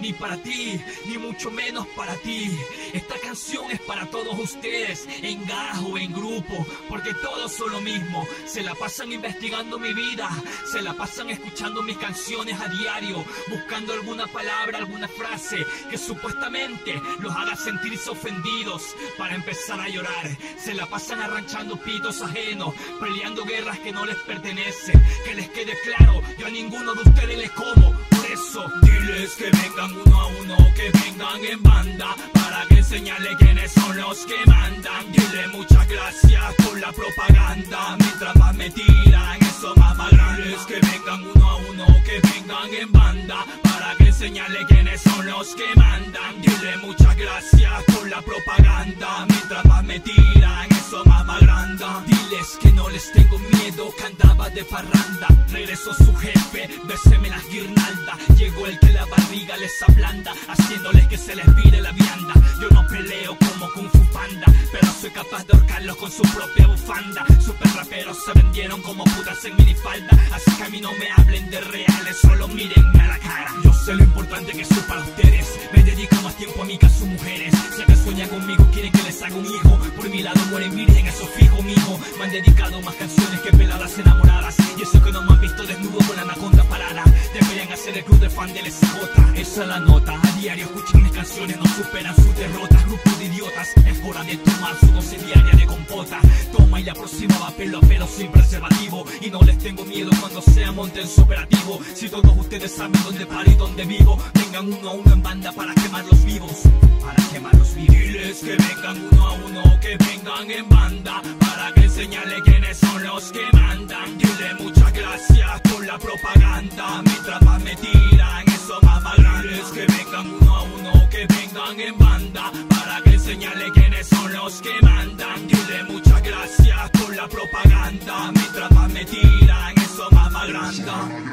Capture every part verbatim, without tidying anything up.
ni para ti, ni mucho menos para ti. Esta canción es para todos ustedes, en gajo, en grupo, porque todos son lo mismo. Se la pasan investigando mi vida, se la pasan escuchando mis canciones a diario, buscando alguna palabra, alguna frase que supuestamente los haga sentirse ofendidos para empezar a llorar. Se la pasan arranchando pitos ajenos, peleando guerras que no les pertenecen. Que les quede claro, yo a ninguno de ustedes les como. Por eso, diles que vengan uno a uno, que vengan en banda, para que enseñarle quiénes son los que mandan. Dile muchas gracias por la propaganda, mientras más me tiran, eso más más grande. Diles que vengan uno a uno, que vengan en banda, para que enseñarle quiénes son los que mandan. Dile muchas gracias por la propaganda, mientras más me tiran, eso más más grande. Diles que no les tengo miedo, que andaba de parranda. Regresó su jefe, béseme las guirnaldas. Llegó el que la barriga les ablanda, haciéndoles que se les vire la vianda. Yo no peleo como Kung Fu Panda, pero soy capaz de ahorcarlos con su propia bufanda. Super raperos se vendieron como putas en minifalda, así que a mí no me hablen de reales, solo mírenme a la cara. Yo sé lo importante que soy para ustedes, me dedico más tiempo a mí que a sus mujeres. Sé que sueñan conmigo, quieren que les haga un hijo. Por mi lado mueren virgen, eso fijo, mijo. Me han dedicado más canciones que peladas enamoradas, y eso que no me han visto desnudo con la anaconda parada. Deberían hacer el club de fan del S J, esa es la nota. A diario escuchan mis canciones, no superan sus derrotas. Grupo de idiotas, es hora de tomar su dosis diaria de compota. Toma y la próxima va pelo a pelo sin preservativo, y no les tengo miedo cuando sea monten su operativo. Si todos ustedes saben dónde paro y dónde vivo, vengan uno a uno en banda para quemarlos vivos, para quemarlos vivos. Diles que vengan uno a uno, que vengan en banda, para que enseñarle quiénes son los que mandan. Dile muchas gracias por la propaganda, mientras más me tiran, eso más más grande. Diles que vengan uno a uno, que vengan en banda, para que enseñarle quiénes son los que mandan. Dile muchas gracias por la propaganda, mientras más me tiran, eso más más grande.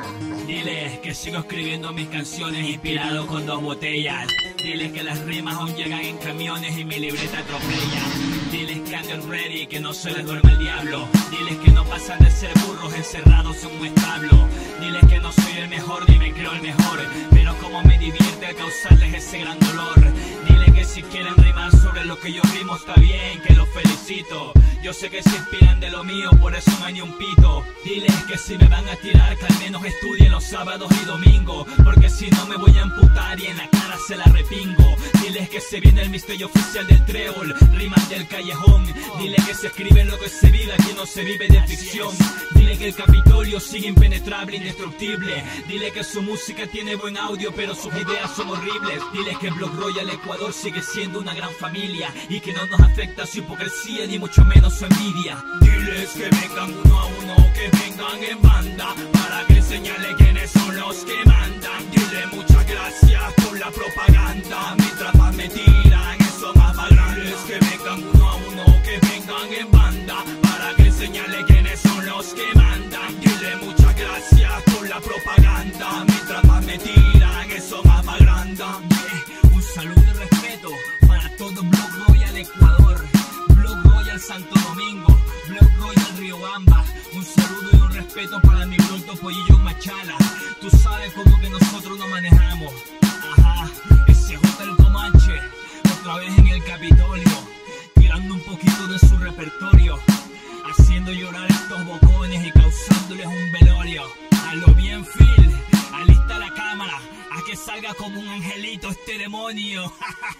Diles que sigo escribiendo mis canciones inspirado con dos botellas. Diles que las rimas aún llegan en camiones y mi libreta atropella. Diles que ando ready, que no se les duerme el diablo. Diles que no pasan de ser burros encerrados en un establo. Diles que no soy el mejor ni me creo el mejor, pero como me divierte causarles ese gran dolor. Diles que si quieren rimar sobre lo que yo rimo está bien, que los felicito. Yo sé que se inspiran de lo mío, por eso no hay ni un pito. Diles que si me van a tirar, que al menos estudien los sábados y domingos, porque si no me voy a amputar y en la cara se la repingo. Diles que se viene el misterio oficial del trébol, rimas del callejón. Dile que se escribe lo que se vive, aquí no se vive de ficción. Dile que el Capitolio sigue impenetrable, indestructible. Dile que su música tiene buen audio, pero sus ideas son horribles. Dile que Block Royal Ecuador sigue siendo una gran familia, y que no nos afecta su hipocresía, ni mucho menos su envidia. Diles que vengan uno a uno, que vengan en banda, para que enseñarle quiénes son los que mandan. Dile muchas gracias por la propaganda, mientras más me tiran, eso más más grande. Diles que vengan uno a uno, que vengan en banda, para que enseñarle quiénes son los que mandan. Dile muchas gracias por la propaganda, mientras más me tiran, eso más más grande. Yeah. Un saludo y respeto para todo Block Royal Ecuador, Block Royal Santo Domingo, Block Royal Riobamba. Un saludo y un respeto para mi bruto Pollillo Machala. Tú sabes cómo que nosotros nos manejamos. Ajá, ese J el Comanche, otra vez en el Capitolio, tirando un poquito de su repertorio, haciendo llorar a estos bocones y causándoles un velorio. A lo bien Phil, alista la cámara, a que salga como un angelito este demonio.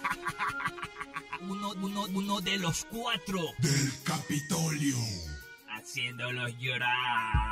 Uno, uno, uno de los cuatro del Capitolio, haciéndolos llorar.